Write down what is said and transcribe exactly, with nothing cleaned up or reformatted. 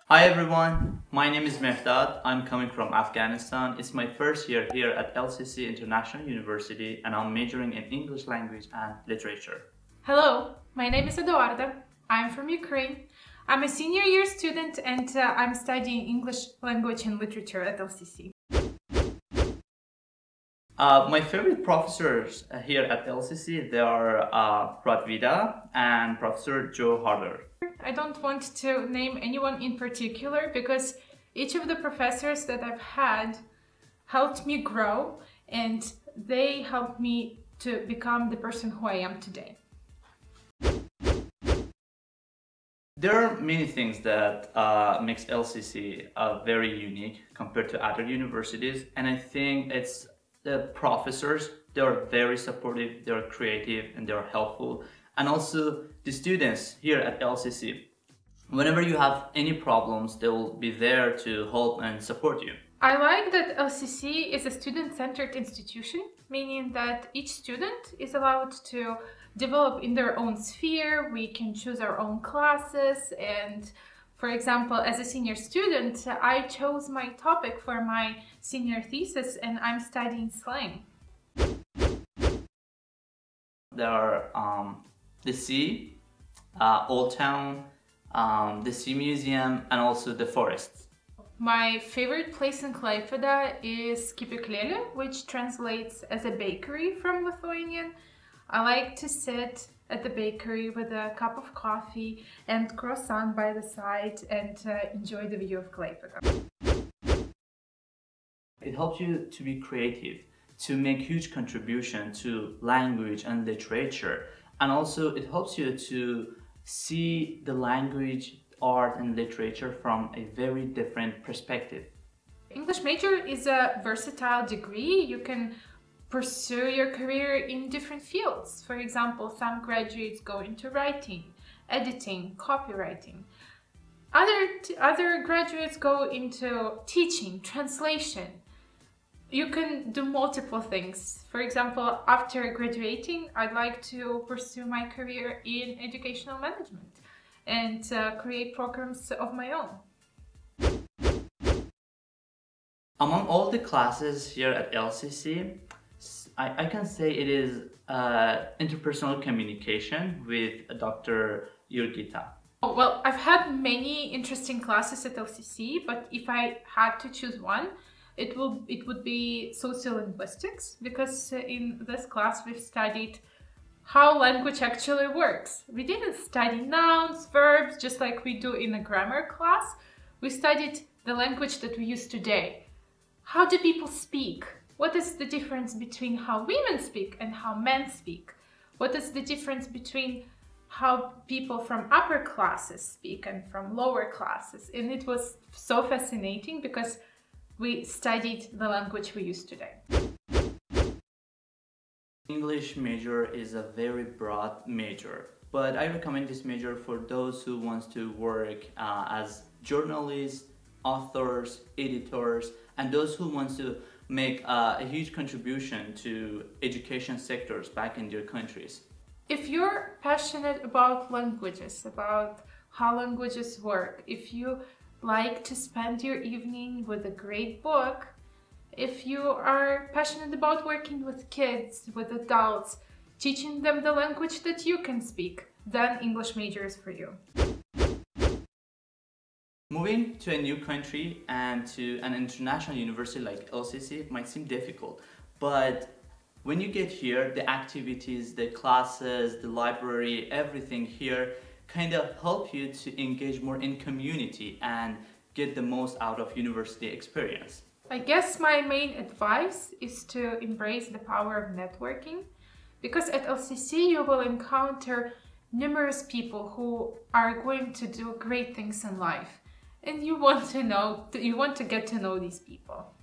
Hi everyone, my name is Mehdad. I'm coming from Afghanistan. It's my first year here at L C C International University and I'm majoring in English language and literature. Hello, my name is Eduarda. I'm from Ukraine. I'm a senior year student and uh, I'm studying English language and literature at L C C. Uh, my favorite professors here at L C C, they are uh, Pradvida and Professor Joe Harder. I don't want to name anyone in particular because each of the professors that I've had helped me grow and they helped me to become the person who I am today. There are many things that uh, makes L C C uh, very unique compared to other universities, and I think it's the professors. They're very supportive, they're creative, and they're helpful. And also the students here at L C C. Whenever you have any problems, they will be there to help and support you. I like that L C C is a student-centered institution, meaning that each student is allowed to develop in their own sphere. We can choose our own classes, and for example, as a senior student, I chose my topic for my senior thesis and I'm studying slang. There are um, the Sea, uh, Old Town, um, the Sea Museum, and also the forests. My favorite place in Klaipėda is Kepyklėlė, which translates as a bakery from Lithuanian. I like to sit at the bakery with a cup of coffee and croissant by the side and uh, enjoy the view of Klaipėda. It helps you to be creative, to make huge contribution to language and literature, and also it helps you to see the language, art and literature from a very different perspective. English major is a versatile degree. You can pursue your career in different fields. For example, some graduates go into writing, editing, copywriting. Other, other graduates go into teaching, translation. You can do multiple things. For example, after graduating, I'd like to pursue my career in educational management and uh, create programs of my own. Among all the classes here at L C C, I, I can say it is uh, interpersonal communication with Doctor Jurgita. Oh, well, I've had many interesting classes at L C C, but if I had to choose one, it will it would be sociolinguistics, because in this class we've studied how language actually works. We didn't study nouns, verbs, just like we do in a grammar class. We studied the language that we use today. How do people speak? What is the difference between how women speak and how men speak? What is the difference between how people from upper classes speak and from lower classes? And it was so fascinating because we studied the language we use today. English major is a very broad major, but I recommend this major for those who want to work uh, as journalists, authors, editors, and those who want to make uh, a huge contribution to education sectors back in their countries. If you're passionate about languages, about how languages work, if you like to spend your evening with a great book, if you are passionate about working with kids, with adults, teaching them the language that you can speak, then English major is for you. Moving to a new country and to an international university like L C C might seem difficult, but when you get here, the activities, the classes, the library, everything here kind of help you to engage more in community and get the most out of university experience. I guess my main advice is to embrace the power of networking, because at L C C you will encounter numerous people who are going to do great things in life, and you want to know, you want to get to know these people.